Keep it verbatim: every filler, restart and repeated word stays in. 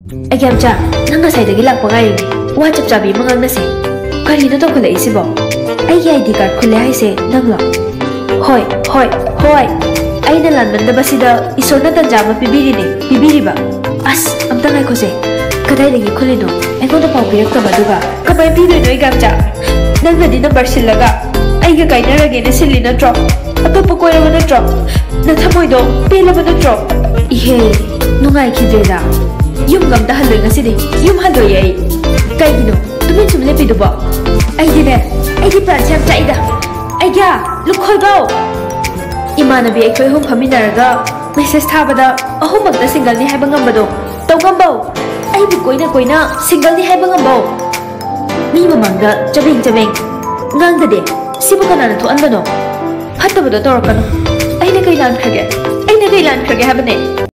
ai gam cha nang nga sai dagi lak pa ngai wa chap chabi mangang na se kari na to khole isi bo ai gi id card khule hai se nang lo hoi hoi hoi ai na lan man da basida isor na tanja ma pibiri ne pibiri ba as am ta ngai khose kadai lagi khule no ai ko da pau pirak ta baduga ka bai pi de noi gam cha nang na di number silaga ai ga kai na rage ne silli na tro atop ko ra na tro na thamoi do pe la ba na tro ihe nungai khidreda yum gam da haloi ngasi de yum haloi ai kai gino tumi chum le pi do ba ai di ne ai di plan cham chai da ai ga luk khoi bao imana bi ekoi hum phamina raga message tha bada ahum mak da single ni hai bangam bado to gam bao ai bu koina koina single ni hai bangam bao mi mamang da chabeng chabeng ngang da de sibu kana na thu an bano hatta bado tor kanu ai na kai lan khage ai na kai lan khage ha bane